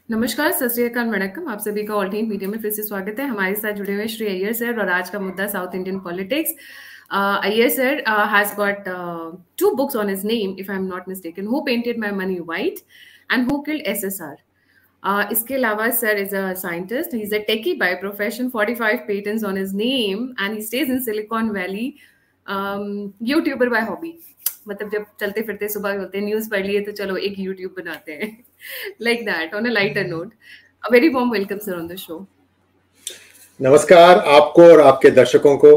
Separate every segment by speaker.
Speaker 1: नमस्कार, सत श्री अकाल, वणक्कम। आप सभी का ऑल्टरनेट मीडिया में फिर से स्वागत है। हमारे साथ जुड़े हुए श्री अय्यर सर और आज का मुद्दा south Indian politics. Iyer sir has got two books on his name, if I'm not mistaken. Who Painted My Money White and Who Killed SSR. इसके अलावा sir is a scientist, he is a techie by profession, 45 patents on his name and he stays in Silicon Valley. YouTuber by hobby, मतलब जब चलते फिरते सुबह होते हैं news पढ़ लिए तो चलो एक यूट्यूब बनाते हैं like that on a lighter note. A very warm welcome sir on the show.
Speaker 2: नमस्कार आपको और आपके दर्शकों को।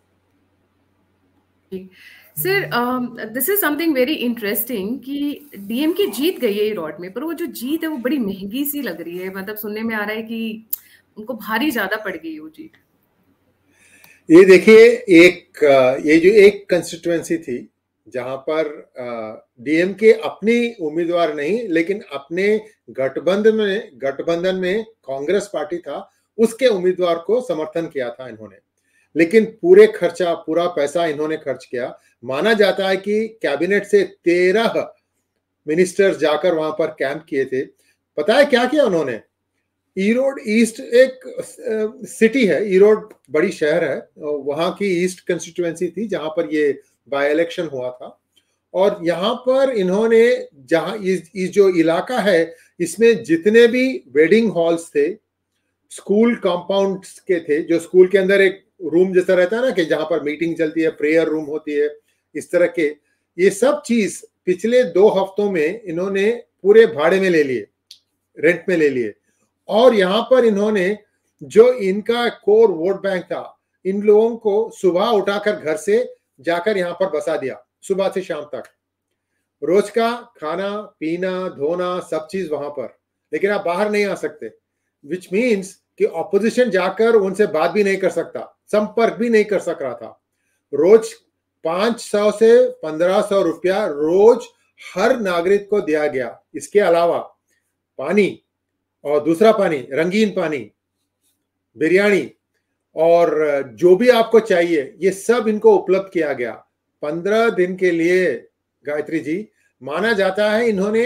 Speaker 1: Sir this is something very interesting कि डीएमके जीत गई है इरॉड में, पर वो जो जीत है वो बड़ी महंगी सी लग रही है। मतलब सुनने में आ रहा है कि उनको भारी ज्यादा पड़ गई वो जीत।
Speaker 2: ये देखिए, ये जो एक कंस्टिट्यूएंसी थी जहां पर डीएमके अपनी उम्मीदवार नहीं लेकिन अपने गठबंधन में कांग्रेस पार्टी था, उसके उम्मीदवार को समर्थन किया था इन्होंने। लेकिन पूरा पैसा इन्होंने खर्च किया। माना जाता है कि कैबिनेट से 13 मिनिस्टर्स जाकर वहां पर कैंप किए थे। पता है क्या किया उन्होंने? ईरोड ईस्ट एक सिटी है, ईरोड बड़ी शहर है, वहां की ईस्ट कंस्टिट्यूएंसी थी जहां पर ये बाय इलेक्शन हुआ था। और यहाँ पर इन्होंने जहां इस जो इलाका है इसमें जितने भी वेडिंग हॉल्स थे, स्कूल कंपाउंड्स के थे, जो स्कूल के अंदर एक रूम जैसा रहता है ना कि जहां पर मीटिंग चलती है, प्रेयर रूम होती है, इस तरह के, ये सब चीज पिछले 2 हफ्तों में इन्होंने पूरे भाड़े में ले लिए, रेंट में ले लिए। और यहाँ पर इन्होंने जो इनका कोर वोट बैंक था, इन लोगों को सुबह उठाकर घर से जाकर यहाँ पर बसा दिया, सुबह से शाम तक। रोज का खाना पीना धोना सब चीज वहां पर, लेकिन आप बाहर नहीं आ सकते, विच मीन्स कि ऑपोजिशन जाकर उनसे बात भी नहीं कर सकता, संपर्क भी नहीं कर सक रहा था। रोज 500 से 1500 रुपया रोज हर नागरिक को दिया गया। इसके अलावा पानी, और दूसरा पानी, रंगीन पानी, बिरयानी और जो भी आपको चाहिए ये सब इनको उपलब्ध किया गया 15 दिन के लिए। गायत्री जी, माना जाता है इन्होंने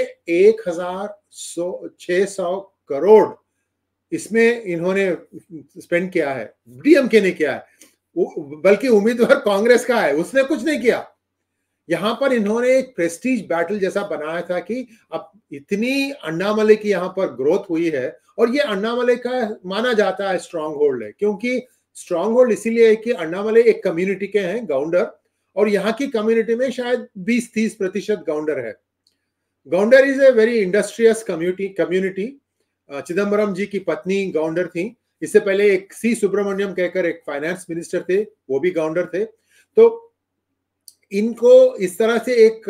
Speaker 2: 1600 करोड़ इसमें इन्होंने स्पेंड किया है। डीएमके ने किया है, बल्कि उम्मीदवार कांग्रेस का है, उसने कुछ नहीं किया। यहां पर इन्होंने एक प्रेस्टीज बैटल जैसा बनाया था कि अब इतनी अन्नामलई की यहां पर ग्रोथ हुई है, और ये अन्नामलई का माना जाता है स्ट्रांग होल्ड है, क्योंकि स्ट्रांग होल्ड इसीलिए है कि अन्नामलई एक कम्युनिटी के हैं गौंडर, और यहाँ की कम्युनिटी में शायद 20-30% गौंडर है। Gounder is a very industrious community. Chidambaram ji की पत्नी गौंडर थी। इससे पहले एक सी सुब्रमण्यम कहकर एक फाइनेंस मिनिस्टर थे, वो भी गौंडर थे। तो इनको इस तरह से एक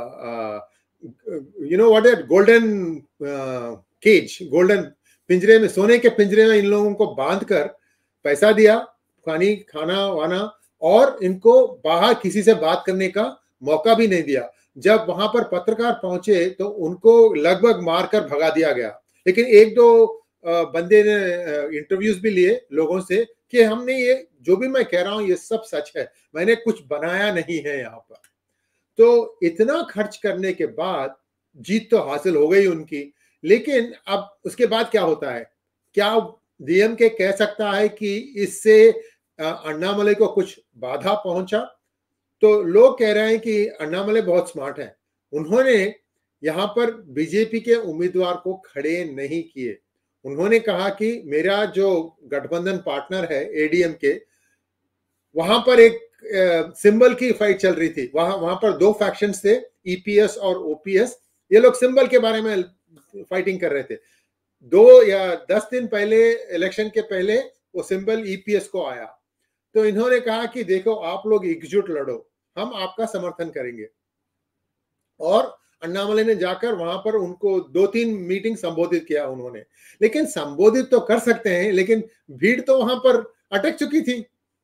Speaker 2: what is golden cage, golden पिंजरे में, सोने के पिंजरे में इन लोगों को बांधकर पैसा दिया, खाना वाना, और इनको बाहर किसी से बात करने का मौका भी नहीं दिया। जब वहां पर पत्रकार पहुंचे तो उनको लगभग मारकर भगा दिया गया। लेकिन 1-2 बंदे ने इंटरव्यूज भी लिए लोगों से कि हमने ये जो भी मैं कह रहा हूं ये सब सच है, मैंने कुछ बनाया नहीं है यहाँ पर। तो इतना खर्च करने के बाद जीत तो हासिल हो गई उनकी, लेकिन अब उसके बाद क्या होता है? क्या डीएमके कह सकता है कि इससे अन्नामलई को कुछ बाधा पहुंचा? तो लोग कह रहे हैं कि अन्नामलई बहुत स्मार्ट है, उन्होंने यहां पर बीजेपी के उम्मीदवार को खड़े नहीं किए। उन्होंने कहा कि मेरा जो गठबंधन पार्टनर है एडीएमके, वहां पर एक सिंबल की फाइट चल रही थी। वहां पर 2 फैक्शंस थे, ईपीएस और ओपीएस। ये लोग सिंबल के बारे में फाइटिंग कर रहे थे। 2 या 10 दिन पहले, इलेक्शन के पहले, वो सिंबल ईपीएस को आया। तो इन्होंने कहा कि देखो आप लोग एकजुट लड़ो, हम आपका समर्थन करेंगे। और अन्नामलई ने जाकर वहां पर उनको 2-3 मीटिंग संबोधित किया उन्होंने। लेकिन संबोधित तो कर सकते हैं, लेकिन भीड़ तो वहां पर अटक चुकी थी,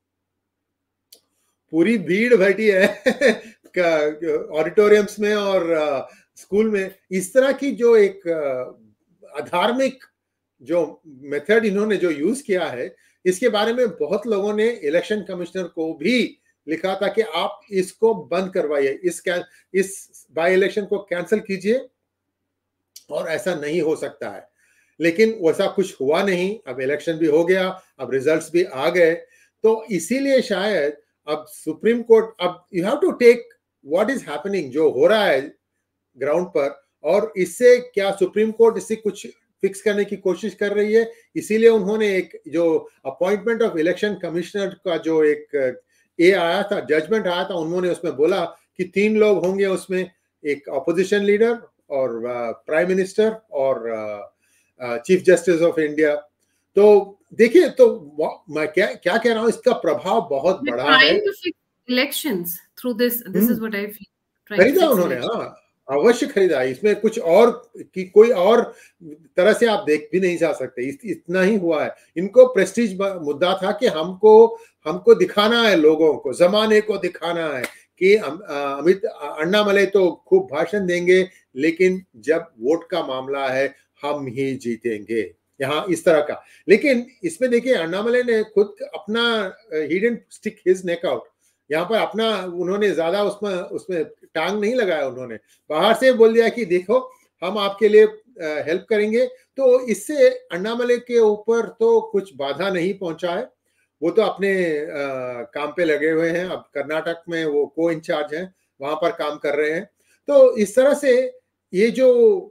Speaker 2: पूरी भीड़ बैठी है ऑडिटोरियम्स में और स्कूल में। इस तरह की जो एक अधार्मिक जो मेथड इन्होंने जो यूज किया है, इसके बारे में बहुत लोगों ने इलेक्शन कमिश्नर को भी लिखा था कि आप इसको बंद करवाइए, इस बाय इलेक्शन को कैंसिल कीजिए, और ऐसा नहीं हो सकता है। लेकिन वैसा कुछ हुआ नहीं। अब इलेक्शन भी हो गया, अब रिजल्ट्स भी आ गए, तो इसीलिए शायद अब सुप्रीम कोर्ट, अब you have to take what is happening, जो हो रहा है ग्राउंड पर, और इससे क्या सुप्रीम कोर्ट इससे कुछ फिक्स करने की कोशिश कर रही है। इसीलिए उन्होंने एक जो अपॉइंटमेंट ऑफ इलेक्शन कमिश्नर का जो एक आया था, जजमेंट आया था, उन्होंने उसमें बोला कि 3 लोग होंगे उसमें, एक ऑपोजिशन लीडर और प्राइम मिनिस्टर और चीफ जस्टिस ऑफ इंडिया। तो देखिए, तो मैं क्या क्या कह रहा हूँ, इसका प्रभाव बहुत बड़ा है।
Speaker 1: Elections through this is what I feel.
Speaker 2: खरीदा उन्होंने, हाँ अवश्य खरीदा। इसमें कुछ और की कोई और तरह से आप देख भी नहीं जा सकते, इतना ही हुआ है। इनको प्रेस्टीज मुद्दा था कि हमको दिखाना है, लोगों को, जमाने को दिखाना है कि अमित अण्णामलई तो खूब भाषण देंगे, लेकिन जब वोट का मामला है हम ही जीतेंगे, यहाँ इस तरह का। लेकिन इसमें देखिए, अण्णामलई ने खुद अपना, he didn't stick his neck out, यहाँ पर अपना उन्होंने ज्यादा उसमें टांग नहीं लगाया। उन्होंने बाहर से बोल दिया कि देखो हम आपके लिए हेल्प करेंगे। तो इससे अण्णामलई के ऊपर तो कुछ बाधा नहीं पहुंचा है, वो तो अपने काम पे लगे हुए हैं। अब कर्नाटक में वो को इंचार्ज हैं, वहां पर काम कर रहे हैं। तो इस तरह से ये जो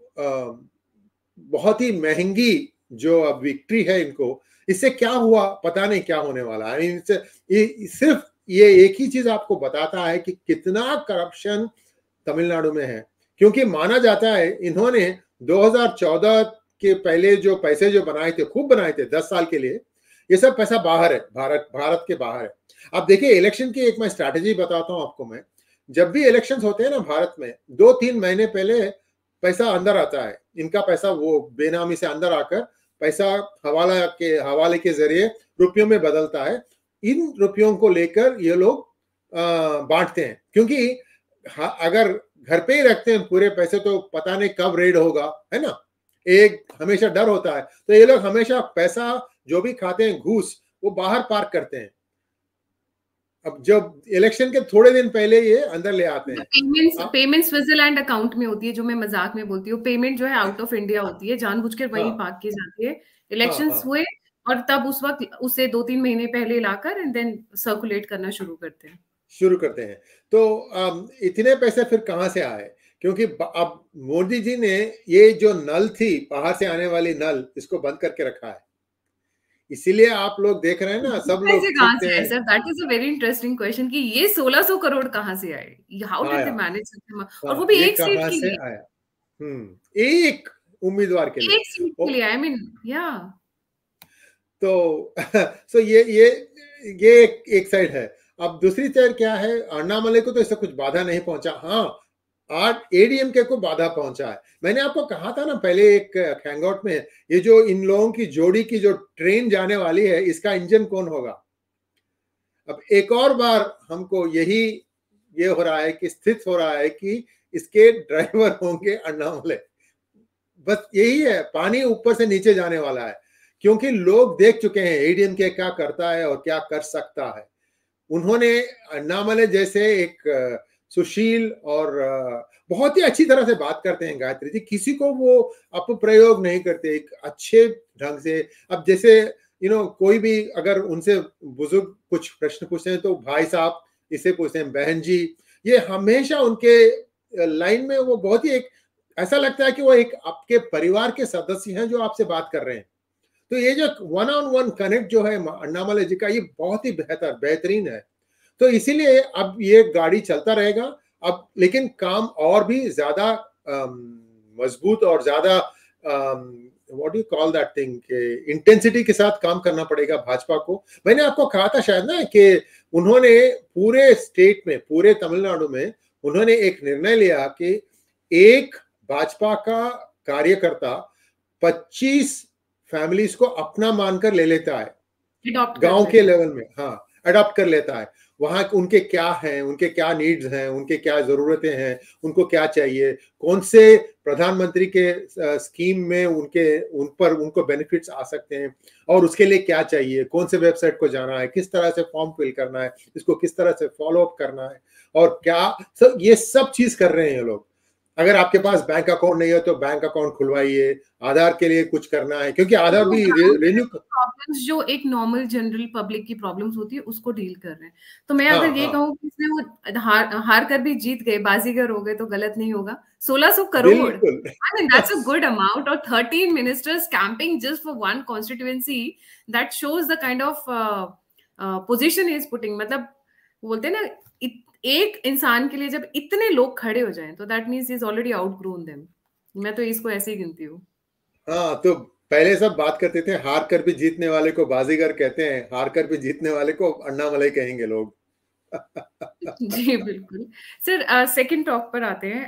Speaker 2: बहुत ही महंगी जो अब विक्ट्री है इनको, इससे क्या हुआ पता नहीं, क्या होने वाला है। सिर्फ ये एक ही चीज आपको बताता है कि कितना करप्शन तमिलनाडु में है, क्योंकि माना जाता है इन्होंने 2014 के पहले जो पैसे जो बनाए थे, खूब बनाए थे 10 साल के लिए, ये सब पैसा बाहर है, भारत के बाहर है। अब देखिए, इलेक्शन की एक मैं स्ट्रैटेजी बताता हूं आपको। मैं जब भी इलेक्शंस होते हैं ना भारत में, 2-3 महीने पहले पैसा अंदर आता है, इनका पैसा वो बेनामी से अंदर आकर पैसा हवाले के जरिए रुपयों में बदलता है। इन रुपयों को लेकर ये लोग बांटते हैं, क्योंकि अगर घर पे ही रखते हैं पूरे पैसे तो पता नहीं कब रेड होगा, है ना, एक हमेशा डर होता है। तो ये लोग हमेशा पैसा जो भी खाते हैं घूस, वो बाहर पार्क करते हैं। अब जब इलेक्शन के थोड़े दिन पहले ये अंदर ले आते हैं।
Speaker 1: पेमेंट्स स्विट्जरलैंड अकाउंट में होती है, जो मैं मजाक में बोलती हूँ। पेमेंट जो है आउट ऑफ इंडिया होती है, जानबूझकर वहीं पार्क की जाती है। इलेक्शंस हुए और तब उस वक्त उसे 2-3 महीने पहले लाकर एंड देन सर्कुलेट करना शुरू करते हैं।
Speaker 2: तो इतने पैसे फिर कहां से आए? क्योंकि अब मोदी जी ने ये जो नल थी, बाहर से आने वाली नल, इसको बंद करके रखा है। इसीलिए आप लोग देख रहे हैं ना, सब लोग
Speaker 1: कहां से आए sir? That is a very interesting question कि ये 1600 करोड़ कहां से आए? How did they manage? और वो भी एक सीट के लिए
Speaker 2: आया। एक उम्मीदवार के लिए,
Speaker 1: एक सीट के लिए, आई मीन, या।
Speaker 2: तो सो ये एक साइड है। अब दूसरी साइड क्या है? अण्णामलई को तो इससे कुछ बाधा नहीं पहुंचा। हाँ, आज एडीएमके को बाधा पहुंचा है। मैंने आपको कहा था ना पहले एक हैंगआउट में, ये जो इन लोगों की जोड़ी की जो ट्रेन जाने वाली है, इसका इंजन कौन होगा? अब एक और बार हमको ये हो रहा है कि स्थित हो रहा है कि इसके ड्राइवर होंगे अण्णामलई। बस यही है, पानी ऊपर से नीचे जाने वाला है, क्योंकि लोग देख चुके हैं एडीएमके क्या करता है और क्या कर सकता है। उन्होंने अण्णामलई जैसे एक सुशील और बहुत ही अच्छी तरह से बात करते हैं गायत्री जी, किसी को वो अपप्रयोग नहीं करते, एक अच्छे ढंग से। अब जैसे कोई भी अगर उनसे बुजुर्ग कुछ प्रश्न पूछते हैं तो भाई साहब इसे पूछते हैं, बहन जी। ये हमेशा उनके लाइन में वो बहुत ही एक ऐसा लगता है कि वो एक आपके परिवार के सदस्य हैं जो आपसे बात कर रहे हैं। तो ये जो 1-on-1 कनेक्ट जो है अण्णामलई जी का, ये बहुत ही बेहतरीन है। तो इसीलिए अब ये गाड़ी चलता रहेगा अब, लेकिन काम और भी ज्यादा मजबूत और ज्यादा what you call that thing, intensity के साथ काम करना पड़ेगा भाजपा को। मैंने आपको कहा था शायद ना कि उन्होंने पूरे स्टेट में, पूरे तमिलनाडु में उन्होंने एक निर्णय लिया कि एक भाजपा का कार्यकर्ता 25 फैमिलीज को अपना मानकर ले लेता है, गांव के लेवल में। हाँ, अडॉप्ट कर लेता है। वहां उनके क्या हैं, उनके क्या नीड्स हैं, उनके क्या जरूरतें हैं, उनको क्या चाहिए, कौन से प्रधानमंत्री के स्कीम में उनको बेनिफिट्स आ सकते हैं, और उसके लिए क्या चाहिए, कौन से वेबसाइट को जाना है, किस तरह से फॉर्म फिल करना है, इसको किस तरह से फॉलो अप करना है, और क्या ये सब चीज कर रहे हैं ये लोग। अगर आपके पास बैंक अकाउंट नहीं है तो बैंक अकाउंट खुलवाइए, आधार के लिए कुछ करना है, क्योंकि आधार भी रिन्यू।
Speaker 1: प्रॉब्लम्स जो एक नॉर्मल जनरल पब्लिक की प्रॉब्लम्स होती है उसको डील कर रहे हैं। तो मैं
Speaker 2: हाँ
Speaker 1: अगर ये
Speaker 2: हाँ,
Speaker 1: कहूँ कि इसमें वो हार कर भी जीत गए, बाजीगर हो गए, तो गलत नहीं होगा। 1600 करोड़,
Speaker 2: बिल्कुल।
Speaker 1: I mean that's a good amount, or 13 ministers camping just for one constituency. That shows the kind of position he is putting. मतलब बोलते हैं ना, एक इंसान के लिए जब इतने लोग खड़े हो जाएं तो that means is already outgrown them. मैं तो इसको ऐसे ही गिनती हूँ।
Speaker 2: हाँ, तो पहले सब बात करते थे हार कर भी जीतने वाले को बाजीगर कहते हैं, हार कर भी जीतने वाले को अन्नामलई कहेंगे लोग।
Speaker 1: जी बिल्कुल। सर सेकंड टॉक पर आते हैं।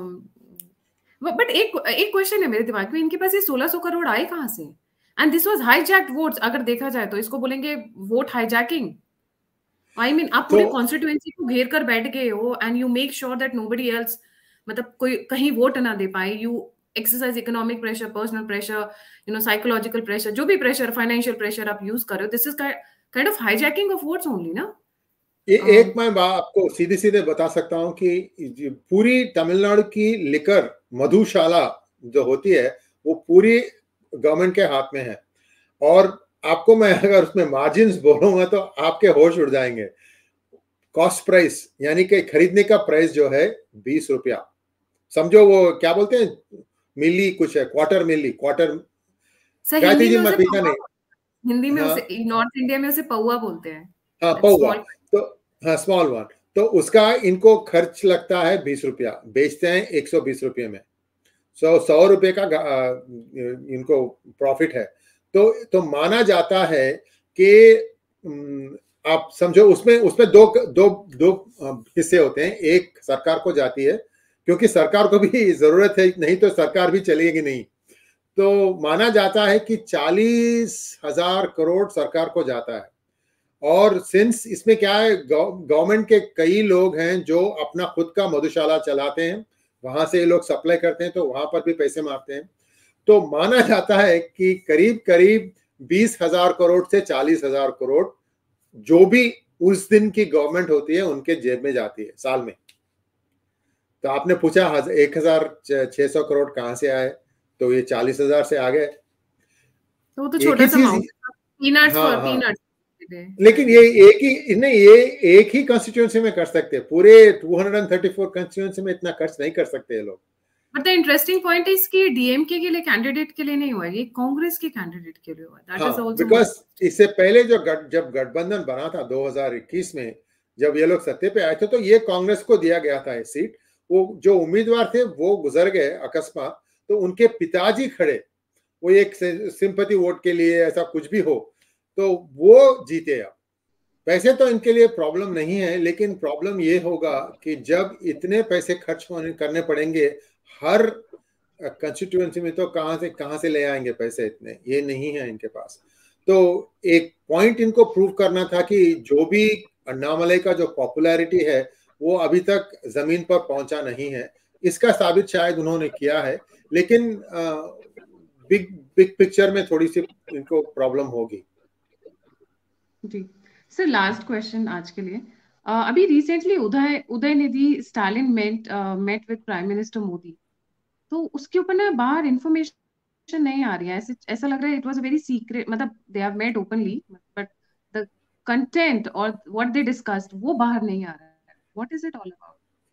Speaker 1: बट एक एक क्वेश्चन है मेरे दिमाग में, इनके पास ये 1600 करोड़ आए कहाँ से? And this was hijacked votes. अगर देखा जाए तो इसको बोलेंगे वोट हाईजैकिंग। आई मीन आप
Speaker 2: तो
Speaker 1: पूरे कॉन्स्टिट्यूएंसी को घेर कर बैठ गए हो and you make sure that nobody else, मतलब कोई कहीं वोट ना दे पाए। You exercise economic pressure, personal pressure, psychological pressure, जो भी प्रेशर, फाइनेंशियल प्रेशर आप यूज कर रहे हो, this is kind of hijacking of votes only ना।
Speaker 2: ये एक मैं बात आपको सीधे सीधे बता सकता हूँ कि पूरी तमिलनाडु की लिकर मधुशाला जो होती है वो पूरी गवर्नमेंट के हाथ में है। और आपको मैं अगर उसमें मार्जिन्स बोलूंगा तो आपके होश उड़ जाएंगे। कॉस्ट प्राइस यानी कि खरीदने का प्राइस जो है 20 रुपया, समझो वो क्या बोलते हैं मिली कुछ है, क्वार्टर मिली, क्वार्टर।
Speaker 1: सर
Speaker 2: गायत्री
Speaker 1: हिंदी
Speaker 2: जी
Speaker 1: में
Speaker 2: मैं
Speaker 1: उसे
Speaker 2: पीता
Speaker 1: पौवा,
Speaker 2: नहीं।
Speaker 1: हिंदी में
Speaker 2: हाँ
Speaker 1: उसे, नॉर्थ इंडिया में उसे पौवा बोलते हैं।
Speaker 2: हाँ,
Speaker 1: इट्स
Speaker 2: पौवा।
Speaker 1: स्मॉल।
Speaker 2: तो हाँ, स्मॉल वन। तो उसका इनको खर्च लगता है 20 रुपया, बेचते हैं 120 रुपये में। 100 रुपये का इनको प्रॉफिट है। तो माना जाता है कि आप समझो उसमें उसमें दो दो दो हिस्से होते हैं। एक सरकार को जाती है, क्योंकि सरकार को भी जरूरत है, नहीं तो सरकार भी चलेगी नहीं। तो माना जाता है कि 40,000 करोड़ सरकार को जाता है। और सिंस इसमें क्या है, गवर्नमेंट के कई लोग हैं जो अपना खुद का मधुशाला चलाते हैं, वहां से ये लोग सप्लाई करते हैं, तो वहां पर भी पैसे मारते हैं। तो माना जाता है कि करीब करीब 20,000 करोड़ से 40,000 करोड़ जो भी उस दिन की गवर्नमेंट होती है उनके जेब में जाती है साल में। तो आपने पूछा 1,600 करोड़ कहां से आए, तो ये 40,000 से आ गए।
Speaker 1: तो वो तो
Speaker 2: एक
Speaker 1: छोटा
Speaker 2: ही
Speaker 1: सा
Speaker 2: चीज।
Speaker 1: अमाउंट, पीनट्स
Speaker 2: हाँ
Speaker 1: फॉर
Speaker 2: हाँ,
Speaker 1: पीनट्स।
Speaker 2: लेकिन ये एक ही नहीं, ये एक ही कॉन्स्टिट्यूंसी में कर सकते हैं, पूरे 234 कॉन्स्टिट्यूंसी में इतना खर्च नहीं कर सकते ये लोग।
Speaker 1: But the interesting point is कि डीएमके के लिए कैंडिडेट के लिए नहीं हुआ, ये कांग्रेस के कैंडिडेट के लिए हुआ। दैट इज
Speaker 2: हाँ,
Speaker 1: आल्सो मोर।
Speaker 2: बिकॉज इससे पहले जब गठबंधन बना था 2021 में, जब ये लोग सत्ते पे आए थे, तो ये कांग्रेस को दिया गया था ये सीट। वो जो उम्मीदवार थे वो गुजर गए अकस्मात, तो उनके पिताजी खड़े, वो एक सिंपैथी वोट के लिए, ऐसा कुछ भी हो, तो वो जीते। अब पैसे तो इनके लिए प्रॉब्लम नहीं है, लेकिन प्रॉब्लम ये होगा कि जब इतने पैसे खर्च करने पड़ेंगे हर कंस्टिट्यूएंसी में, तो कहां से ले आएंगे पैसे, इतने ये नहीं है इनके पास। तो एक पॉइंट इनको प्रूव करना था कि जो भी अन्नामलई का जो पॉपुलैरिटी है वो अभी तक जमीन पर पहुंचा नहीं है, इसका साबित शायद उन्होंने किया है। लेकिन बिग बिग पिक्चर में थोड़ी सी इनको प्रॉब्लम होगी।
Speaker 1: जी सर, लास्ट क्वेश्चन आज के लिए। अभी recently Udhayanidhi Stalin met with prime minister Modi, तो उसके ऊपर ना बाहर इंफॉर्मेशन नहीं आ रही है। ऐसा लग रहा है it was a very secret, मतलब they have met openly, but the content और व्हाट दे डिस्कस्ड वो बाहर नहीं आ रहा है। What is it all about?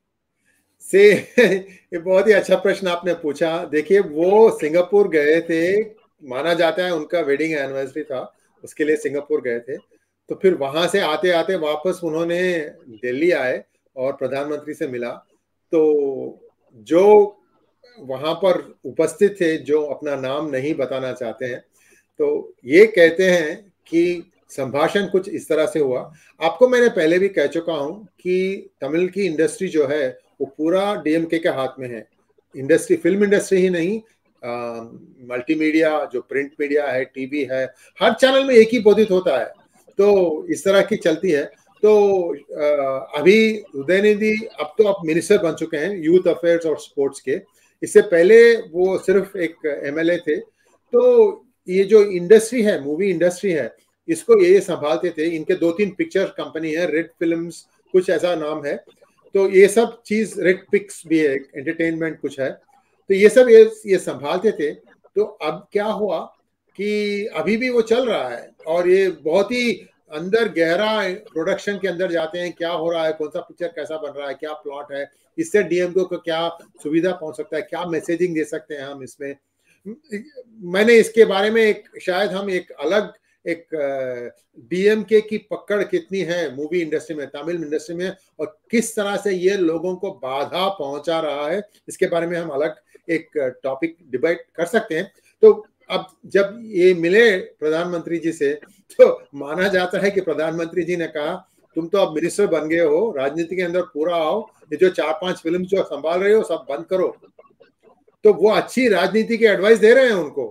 Speaker 2: से ये बहुत ही अच्छा प्रश्न आपने पूछा। देखिए, वो सिंगापुर गए थे, माना जाता है उनका वेडिंग एनिवर्सरी था, उसके लिए सिंगापुर गए थे। तो फिर वहां से आते आते वापस उन्होंने दिल्ली आए और प्रधानमंत्री से मिला। तो जो वहां पर उपस्थित थे, जो अपना नाम नहीं बताना चाहते हैं, तो ये कहते हैं कि संभाषण कुछ इस तरह से हुआ। आपको मैंने पहले भी कह चुका हूं कि तमिल की इंडस्ट्री जो है वो पूरा डीएमके के हाथ में है। इंडस्ट्री, फिल्म इंडस्ट्री ही नहीं, मल्टीमीडिया, जो प्रिंट मीडिया है, टीवी है, हर चैनल में एक ही बोधित होता है। तो इस तरह की चलती है। तो अभी उदयनिधि अब तो आप मिनिस्टर बन चुके हैं यूथ अफेयर्स और स्पोर्ट्स के। इससे पहले वो सिर्फ एक एमएलए थे। तो ये जो इंडस्ट्री है, मूवी इंडस्ट्री है, इसको ये संभालते थे। इनके 2-3 पिक्चर कंपनी है, रेड फिल्म्स कुछ ऐसा नाम है। तो ये सब चीज, रेड पिक्स भी है, एंटरटेनमेंट कुछ है, तो ये सब ये संभालते थे। तो अब क्या हुआ कि अभी भी वो चल रहा है, और ये बहुत ही अंदर गहरा प्रोडक्शन के अंदर जाते हैं, क्या हो रहा है, कौन सा पिक्चर कैसा बन रहा है, क्या प्लॉट है, इससे डीएमके को क्या सुविधा पहुंच सकता है, क्या मैसेजिंग दे सकते हैं हम इसमें। मैंने इसके बारे में शायद हम एक अलग एक डीएमके की पकड़ कितनी है मूवी इंडस्ट्री में, तमिल इंडस्ट्री में, और किस तरह से ये लोगों को बाधा पहुंचा रहा है, इसके बारे में हम अलग एक टॉपिक डिबेट कर सकते हैं। तो अब जब ये मिले प्रधानमंत्री जी से, तो माना जाता है कि प्रधानमंत्री जी ने कहा, तुम तो अब मिनिस्टर बन गए हो, राजनीति के अंदर पूरा आओ, ये जो 4-5 फिल्म जो संभाल रहे हो सब बंद करो। तो वो अच्छी राजनीति की एडवाइस दे रहे हैं उनको।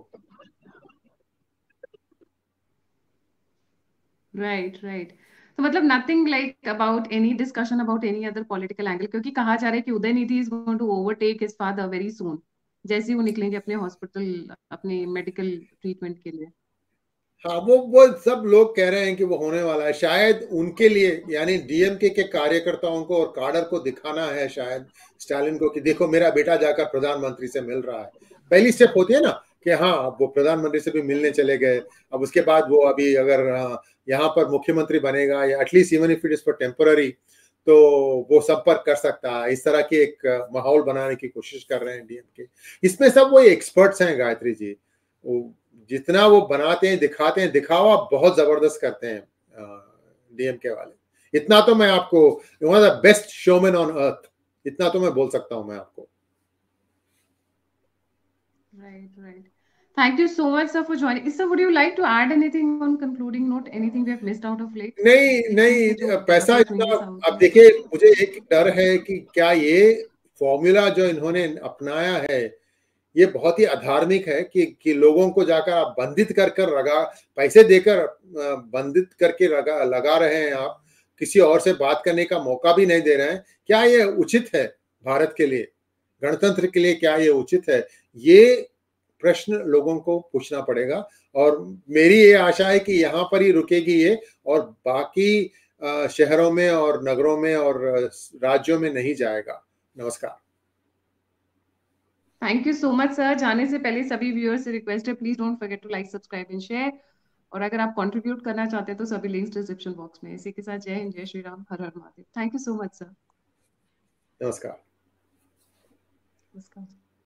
Speaker 1: Right right. तो मतलब nothing like about any discussion about any other political angle, क्योंकि कहा जा रहा है कि Udhayanidhi is going to overtake his father very soon, जैसे ही वो निकलेंगे अपने हॉस्पिटल अपने मेडिकल ट्रीटमेंट के लिए।
Speaker 2: हाँ, वो सब लोग कह रहे हैं कि वो होने वाला है, शायद उनके लिए, यानी डीएमके के कार्यकर्ताओं को और काडर को दिखाना है शायद स्टालिन को कि देखो मेरा बेटा जाकर प्रधानमंत्री से मिल रहा है। पहली स्टेप होती है ना कि हाँ, अब वो प्रधानमंत्री से भी मिलने चले गए, अब उसके बाद वो अभी अगर यहाँ पर मुख्यमंत्री बनेगा, या at least even if it is for temporary, तो वो संपर्क कर सकता है। इस तरह की एक माहौल बनाने की कोशिश कर रहे हैं डीएमके। इसमें सब वो एक्सपर्ट्स हैं गायत्री जी, जितना वो बनाते हैं, दिखाते हैं, दिखावा बहुत जबरदस्त करते हैं डीएमके वाले। इतना तो मैं आपको, one of the best showman on earth, इतना तो मैं बोल सकता हूं मैं आपको।
Speaker 1: Right, right. Thank you so much, sir, for joining. Sir, would you like to add anything on concluding note? Anything we have missed out of late?
Speaker 2: नहीं
Speaker 1: Recently जो
Speaker 2: नहीं, पैसा
Speaker 1: developments हुई
Speaker 2: इतना,
Speaker 1: हैं साउथ
Speaker 2: अब
Speaker 1: में।
Speaker 2: देखिए मुझे एक डर है कि क्या ये फॉर्मूला जो इन्होंने अपनाया है ये बहुत ही अधार्मिक है कि लोगों को जाकर आप बंधित कर कर लगा, पैसे देकर बंधित करके लगा रहे हैं आप, किसी और से बात करने का मौका भी नहीं दे रहे हैं। क्या ये उचित है भारत के लिए, गणतंत्र के लिए, क्या ये उचित है? ये प्रश्न लोगों को पूछना पड़ेगा, और मेरी ये आशा है कि यहाँ पर ही रुकेगी ये, और बाकी शहरों में और नगरों में और राज्यों में नहीं जाएगा। नमस्कार।
Speaker 1: Thank you so much sir. जाने से पहले सभी व्यूअर्स से रिक्वेस्ट है, please don't forget to like subscribe and share. और अगर आप कंट्रीब्यूट करना चाहते हैं तो सभी लिंक्स डिस्क्रिप्शन बॉक्स में। इसी के साथ जय हिंद, जय श्री राम, हर हर Mahadev. Thank you so much sir.
Speaker 2: नमस्कार।
Speaker 1: नमस्कार।